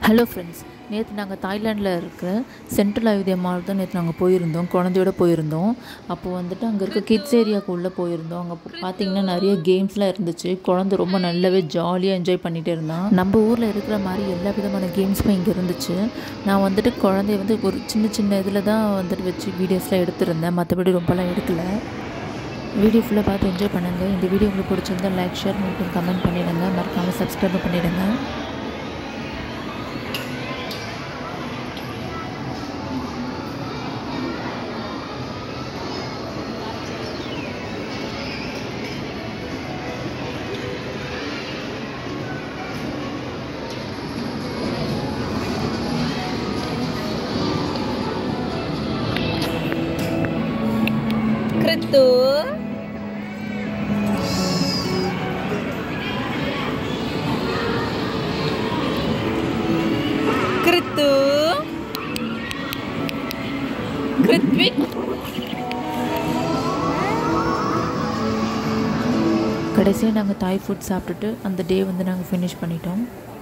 Hello friends, நேற்று நாங்கள் தாய்லாண்டில் இருக்கிற சென்ட்ரல் அயோத்தியா மால் தான் நேற்று நாங்கள் போயிருந்தோம். குழந்தையோட போயிருந்தோம். அப்போது வந்துட்டு அங்கே இருக்க கிட்ஸ் ஏரியாவுக்கு உள்ளே போயிருந்தோம். அங்கே பார்த்திங்கன்னா நிறைய கேம்ஸ்லாம் இருந்துச்சு. குழந்தை ரொம்ப நல்லாவே ஜாலியாக என்ஜாய் பண்ணிகிட்டே இருந்தான். நம்ம ஊரில் இருக்கிற மாதிரி எல்லா விதமான கேம்ஸுமே இங்கே இருந்துச்சு. நான் வந்துட்டு குழந்தைய வந்து ஒரு சின்ன சின்ன இதில் தான் வந்துட்டு வச்சு வீடியோஸ்லாம் எடுத்துருந்தேன். மற்றபடி ரொம்பலாம் எடுக்கலை. வீடியோ ஃபுல்லாக பார்த்து என்ஜாய் பண்ணுங்கள். இந்த வீடியோ உங்களுக்கு பிடிச்சிருந்தால் லைக், ஷேர் மற்றும் கமெண்ட் பண்ணிவிடுங்க. மறக்காமல் சப்ஸ்கிரைப் பண்ணிவிடுங்க. Kritu Kritu Kritwik. கடைசியாக நாங்கள் தாய் ஃபுட் சாப்பிட்டுட்டு அந்த டே வந்து நாங்கள் ஃபினிஷ் பண்ணிட்டோம்.